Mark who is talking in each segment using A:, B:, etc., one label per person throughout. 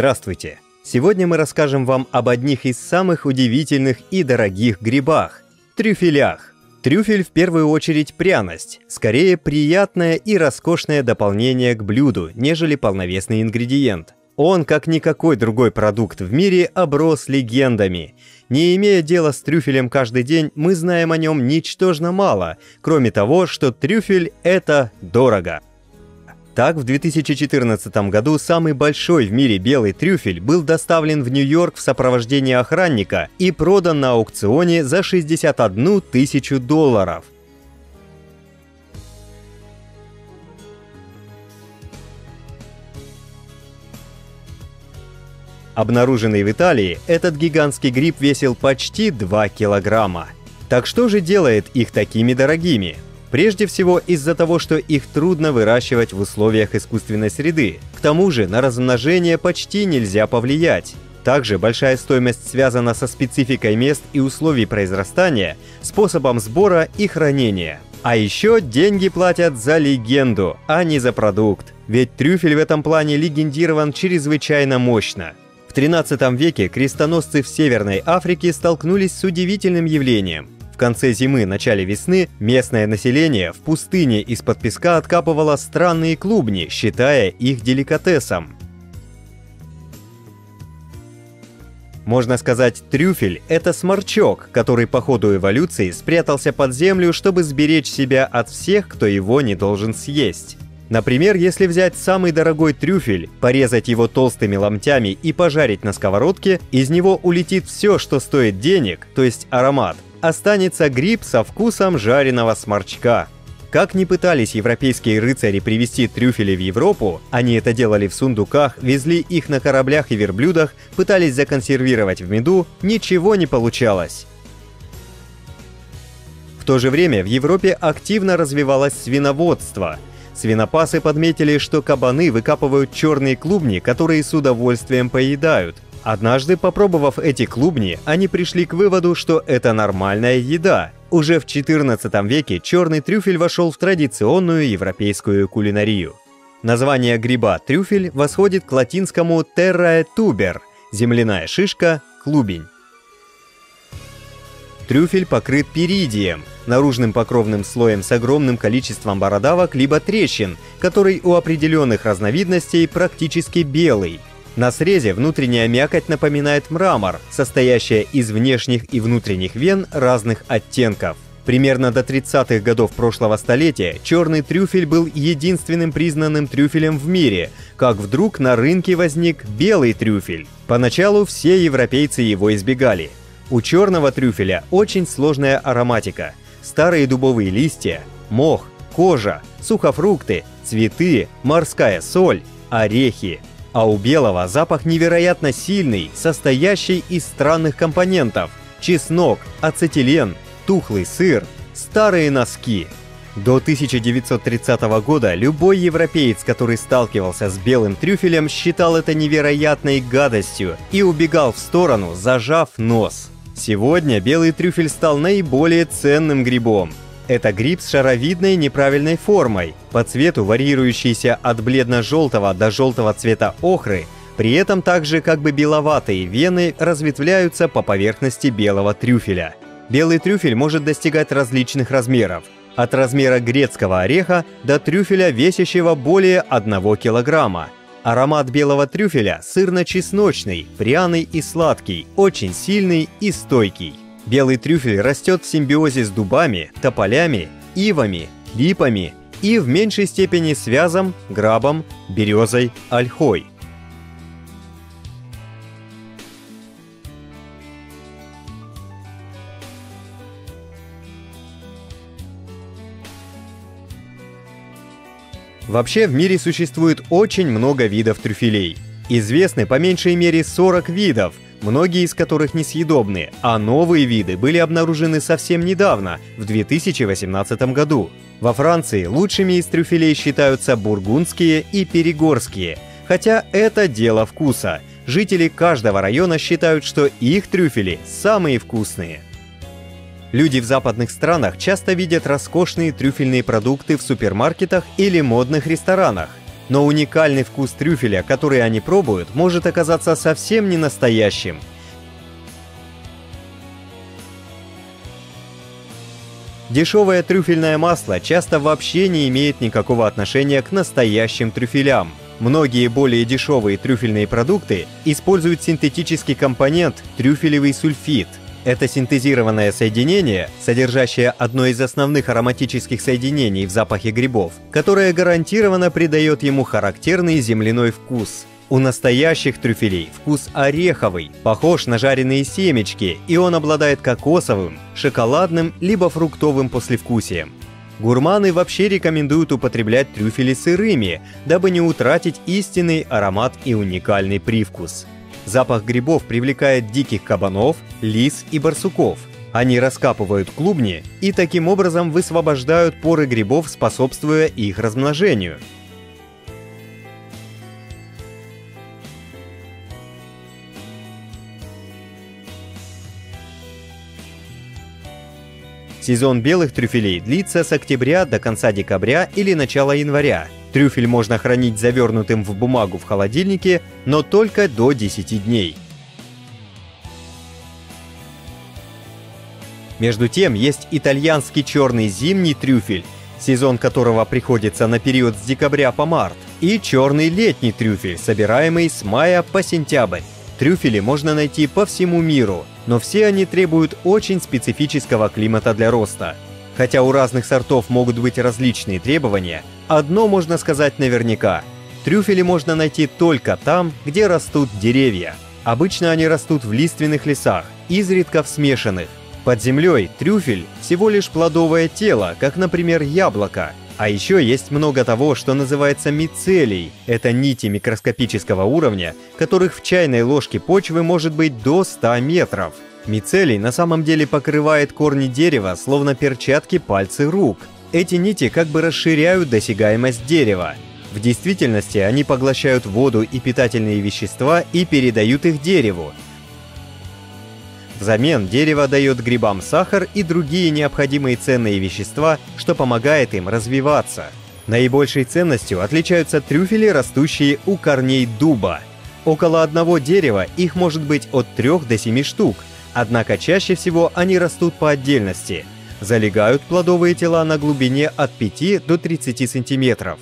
A: Здравствуйте! Сегодня мы расскажем вам об одних из самых удивительных и дорогих грибах – трюфелях. Трюфель в первую очередь пряность, скорее приятное и роскошное дополнение к блюду, нежели полновесный ингредиент. Он, как никакой другой продукт в мире, оброс легендами. Не имея дела с трюфелем каждый день, мы знаем о нем ничтожно мало, кроме того, что трюфель – это дорого. Так, в 2014 году самый большой в мире белый трюфель был доставлен в Нью-Йорк в сопровождении охранника и продан на аукционе за $61 000. Обнаруженный в Италии, этот гигантский гриб весил почти 2 килограмма. Так что же делает их такими дорогими? Прежде всего из-за того, что их трудно выращивать в условиях искусственной среды. К тому же на размножение почти нельзя повлиять. Также большая стоимость связана со спецификой мест и условий произрастания, способом сбора и хранения. А еще деньги платят за легенду, а не за продукт. Ведь трюфель в этом плане легендирован чрезвычайно мощно. В 13 веке крестоносцы в Северной Африке столкнулись с удивительным явлением. В конце зимы, начале весны местное население в пустыне из-под песка откапывало странные клубни, считая их деликатесом. Можно сказать, трюфель – это сморчок, который по ходу эволюции спрятался под землю, чтобы сберечь себя от всех, кто его не должен съесть. Например, если взять самый дорогой трюфель, порезать его толстыми ломтями и пожарить на сковородке, из него улетит все, что стоит денег, то есть аромат. Останется гриб со вкусом жареного сморчка. Как ни пытались европейские рыцари привезти трюфели в Европу, они это делали в сундуках, везли их на кораблях и верблюдах, пытались законсервировать в меду, ничего не получалось. В то же время в Европе активно развивалось свиноводство. Свинопасы подметили, что кабаны выкапывают черные клубни, которые с удовольствием поедают. Однажды, попробовав эти клубни, они пришли к выводу, что это нормальная еда. Уже в XIV веке черный трюфель вошел в традиционную европейскую кулинарию. Название гриба трюфель восходит к латинскому terrae tuber – земляная шишка, клубень. Трюфель покрыт перидием – наружным покровным слоем с огромным количеством бородавок либо трещин, который у определенных разновидностей практически белый. На срезе внутренняя мякоть напоминает мрамор, состоящая из внешних и внутренних вен разных оттенков. Примерно до 30-х годов прошлого столетия черный трюфель был единственным признанным трюфелем в мире, как вдруг на рынке возник белый трюфель. Поначалу все европейцы его избегали. У черного трюфеля очень сложная ароматика. Старые дубовые листья, мох, кожа, сухофрукты, цветы, морская соль, орехи. А у белого запах невероятно сильный, состоящий из странных компонентов – чеснок, ацетилен, тухлый сыр, старые носки. До 1930 года любой европеец, который сталкивался с белым трюфелем, считал это невероятной гадостью и убегал в сторону, зажав нос. Сегодня белый трюфель стал наиболее ценным грибом. Это гриб с шаровидной неправильной формой, по цвету варьирующийся от бледно-желтого до желтого цвета охры, при этом также как бы беловатые вены разветвляются по поверхности белого трюфеля. Белый трюфель может достигать различных размеров, от размера грецкого ореха до трюфеля, весящего более 1 килограмма. Аромат белого трюфеля сырно-чесночный, пряный и сладкий, очень сильный и стойкий. Белый трюфель растет в симбиозе с дубами, тополями, ивами, липами и в меньшей степени с вязом, грабом, березой, ольхой. Вообще в мире существует очень много видов трюфелей. Известны по меньшей мере 40 видов, многие из которых несъедобны, а новые виды были обнаружены совсем недавно, в 2018 году. Во Франции лучшими из трюфелей считаются бургундские и перигорские, хотя это дело вкуса. Жители каждого района считают, что их трюфели самые вкусные. Люди в западных странах часто видят роскошные трюфельные продукты в супермаркетах или модных ресторанах. Но уникальный вкус трюфеля, который они пробуют, может оказаться совсем не настоящим. Дешевое трюфельное масло часто вообще не имеет никакого отношения к настоящим трюфелям. Многие более дешевые трюфельные продукты используют синтетический компонент трюфелевый сульфид. Это синтезированное соединение, содержащее одно из основных ароматических соединений в запахе грибов, которое гарантированно придает ему характерный земляной вкус. У настоящих трюфелей вкус ореховый, похож на жареные семечки, и он обладает кокосовым, шоколадным либо фруктовым послевкусием. Гурманы вообще рекомендуют употреблять трюфели сырыми, дабы не утратить истинный аромат и уникальный привкус. Запах грибов привлекает диких кабанов, лис и барсуков. Они раскапывают клубни и таким образом высвобождают поры грибов, способствуя их размножению. Сезон белых трюфелей длится с октября до конца декабря или начала января. Трюфель можно хранить завернутым в бумагу в холодильнике, но только до 10 дней. Между тем, есть итальянский черный зимний трюфель, сезон которого приходится на период с декабря по март, и черный летний трюфель, собираемый с мая по сентябрь. Трюфели можно найти по всему миру, но все они требуют очень специфического климата для роста. Хотя у разных сортов могут быть различные требования, одно можно сказать наверняка – трюфели можно найти только там, где растут деревья. Обычно они растут в лиственных лесах, изредка в смешанных. Под землей трюфель – всего лишь плодовое тело, как, например, яблоко. А еще есть много того, что называется мицелий. Это нити микроскопического уровня, которых в чайной ложке почвы может быть до 100 метров. Мицелий на самом деле покрывает корни дерева, словно перчатки пальцы рук. Эти нити как бы расширяют досягаемость дерева. В действительности они поглощают воду и питательные вещества и передают их дереву. Взамен дерево дает грибам сахар и другие необходимые ценные вещества, что помогает им развиваться. Наибольшей ценностью отличаются трюфели, растущие у корней дуба. Около одного дерева их может быть от 3 до 7 штук, однако чаще всего они растут по отдельности. Залегают плодовые тела на глубине от 5 до 30 сантиметров.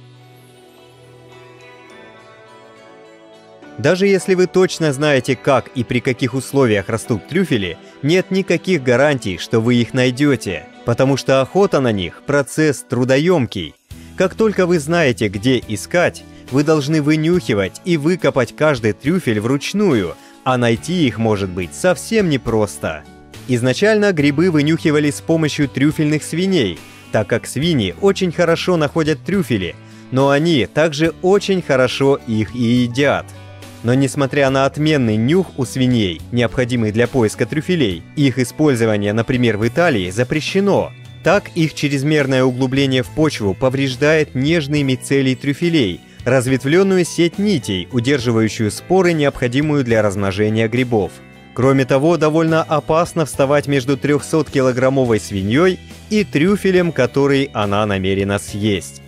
A: Даже если вы точно знаете, как и при каких условиях растут трюфели, нет никаких гарантий, что вы их найдете, потому что охота на них – процесс трудоемкий. Как только вы знаете, где искать, вы должны вынюхивать и выкопать каждый трюфель вручную, а найти их может быть совсем непросто. Изначально грибы вынюхивали с помощью трюфельных свиней, так как свиньи очень хорошо находят трюфели, но они также очень хорошо их и едят. Но несмотря на отменный нюх у свиней, необходимый для поиска трюфелей, их использование, например, в Италии, запрещено. Так их чрезмерное углубление в почву повреждает нежный мицелий трюфелей, разветвленную сеть нитей, удерживающую споры, необходимую для размножения грибов. Кроме того, довольно опасно вставать между 300-килограммовой свиньей и трюфелем, который она намерена съесть.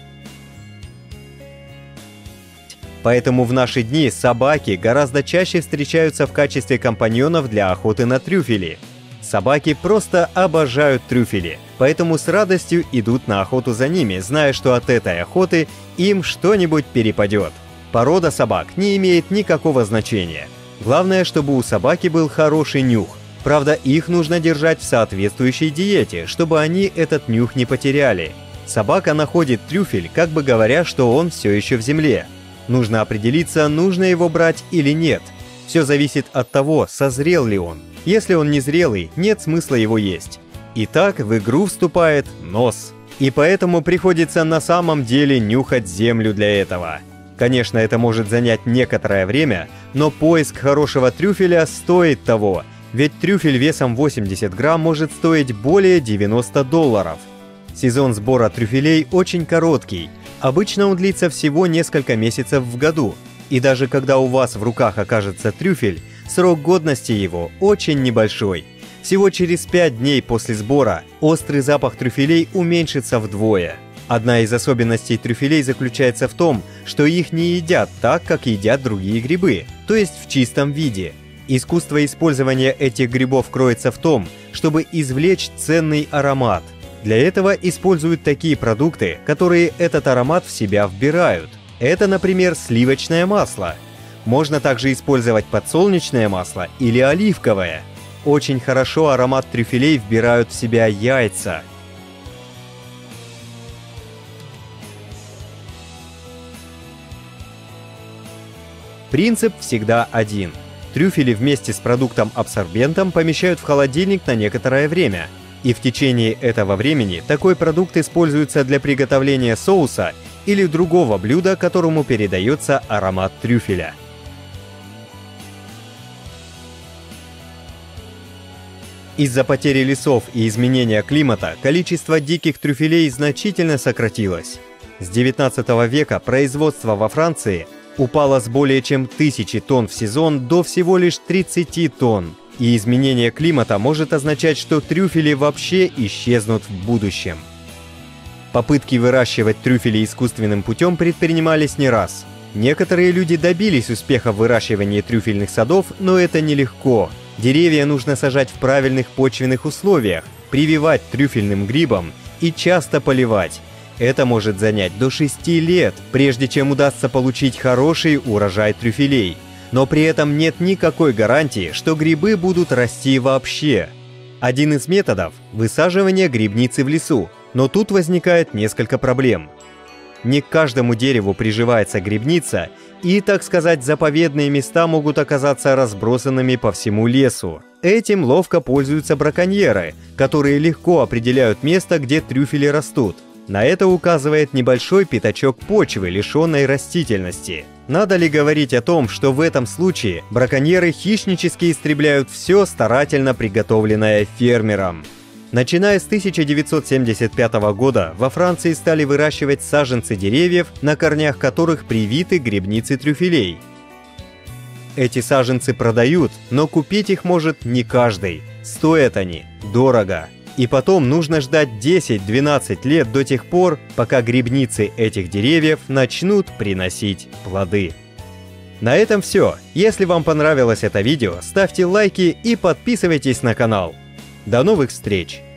A: Поэтому в наши дни собаки гораздо чаще встречаются в качестве компаньонов для охоты на трюфели. Собаки просто обожают трюфели, поэтому с радостью идут на охоту за ними, зная, что от этой охоты им что-нибудь перепадет. Порода собак не имеет никакого значения. Главное, чтобы у собаки был хороший нюх. Правда, их нужно держать в соответствующей диете, чтобы они этот нюх не потеряли. Собака находит трюфель, как бы говоря, что он все еще в земле. Нужно определиться, нужно его брать или нет. Все зависит от того, созрел ли он. Если он незрелый, нет смысла его есть. Итак, в игру вступает нос. И поэтому приходится на самом деле нюхать землю для этого. Конечно, это может занять некоторое время, но поиск хорошего трюфеля стоит того. Ведь трюфель весом 80 грамм может стоить более $90. Сезон сбора трюфелей очень короткий. Обычно он длится всего несколько месяцев в году. И даже когда у вас в руках окажется трюфель, срок годности его очень небольшой. Всего через 5 дней после сбора острый запах трюфелей уменьшится вдвое. Одна из особенностей трюфелей заключается в том, что их не едят так, как едят другие грибы, то есть в чистом виде. Искусство использования этих грибов кроется в том, чтобы извлечь ценный аромат. Для этого используют такие продукты, которые этот аромат в себя вбирают. Это, например, сливочное масло. Можно также использовать подсолнечное масло или оливковое. Очень хорошо аромат трюфелей вбирают в себя яйца. Принцип всегда один. Трюфели вместе с продуктом-абсорбентом помещают в холодильник на некоторое время. И в течение этого времени такой продукт используется для приготовления соуса или другого блюда, которому передается аромат трюфеля. Из-за потери лесов и изменения климата количество диких трюфелей значительно сократилось. С 19 века производство во Франции упало с более чем 1000 тонн в сезон до всего лишь 30 тонн. И изменение климата может означать, что трюфели вообще исчезнут в будущем. Попытки выращивать трюфели искусственным путем предпринимались не раз. Некоторые люди добились успеха в выращивании трюфельных садов, но это нелегко. Деревья нужно сажать в правильных почвенных условиях, прививать трюфельным грибом и часто поливать. Это может занять до 6 лет, прежде чем удастся получить хороший урожай трюфелей. Но при этом нет никакой гарантии, что грибы будут расти вообще. Один из методов – высаживание грибницы в лесу, но тут возникает несколько проблем. Не к каждому дереву приживается грибница, и, так сказать, заповедные места могут оказаться разбросанными по всему лесу. Этим ловко пользуются браконьеры, которые легко определяют место, где трюфели растут. На это указывает небольшой пятачок почвы, лишенной растительности. Надо ли говорить о том, что в этом случае браконьеры хищнически истребляют все старательно приготовленное фермером? Начиная с 1975 года во Франции стали выращивать саженцы деревьев, на корнях которых привиты грибницы трюфелей. Эти саженцы продают, но купить их может не каждый. Стоят они дорого. И потом нужно ждать 10-12 лет до тех пор, пока грибницы этих деревьев начнут приносить плоды. На этом все. Если вам понравилось это видео, ставьте лайки и подписывайтесь на канал. До новых встреч!